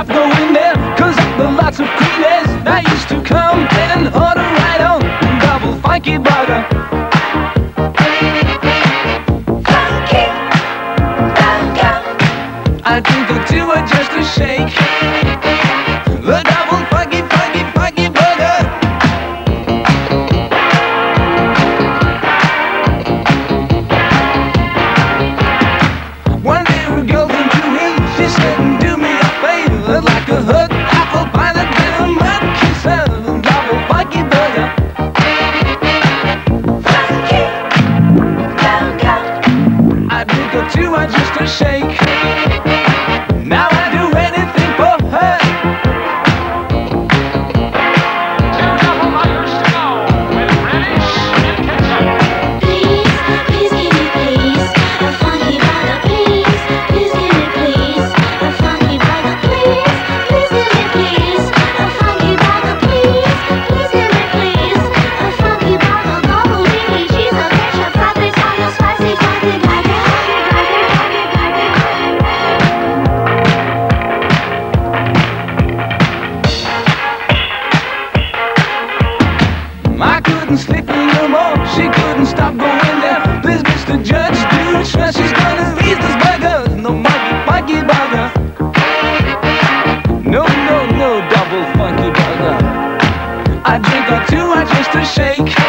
stop going there, cause the lots of cleaners that used to come and order right on double funky burger. Funky burger. I drink or two or just a shake. The double funky, funky, funky burger. One day a girl came to him, she said, do me a favor, like a hug, apple pie, that bit of mud, kiss her, double funky burger. Funky burger. I drink or two or just a shake. Now I do anything for her. Two double burgers to go with relish and ketchup. Please, please give me please a funky burger, please. Please give me please a funky burger, please. Please give me please a funky burger, please. Please give me please a funky burger, double meaty cheese, a ketchup, Frederic, onion, spicy funky burger. I couldn't sleep no more, she couldn't stop going there. Please, Mr. Judge, do swear she's gonna eat this burger. No funky burger. No, double funky burger. I drink or two, I just a shake.